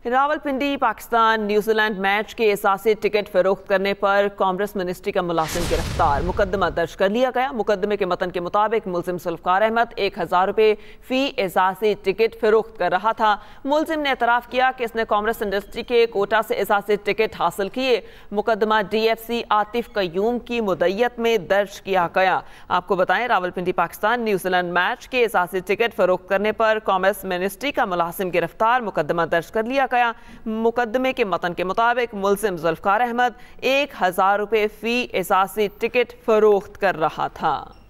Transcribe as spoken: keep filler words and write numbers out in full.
Rawalpindi Pakistan New Zealand match के एसासी ticket फरोख्त करने पर कांग्रेस मिनिस्ट्री का मुलाजिम गिरफ्तार, मुकदमा दर्ज कर लिया गया। मुकदमे के मतन के मुताबिक मुलजिम जुल्फकार अहमद एक हजार रुपये फी एसासी टिकट फरोख्त कर रहा था। मुलजिम ने एतराफ़ किया कि इसने कांग्रेस इंडस्ट्री के कोटा से एसासी टिकट हासिल किए। मुकदमा D F C Atif Qayyum की मुद्दत में दर्ज किया गया। आपको बताएं, रावलपिंडी पाकिस्तान न्यूजीलैंड मैच के एसासी टिकट फरोख्त करने पर कांग्रेस मिनिस्ट्री का मुलाजिम गिरफ्तार, मुकदमा दर्ज कर लिया गया। मुकदमे के मतन के मुताबिक मुलजिम जुल्फकार अहमद एक हजार रुपये फी एसासी टिकट फरोख्त कर रहा था।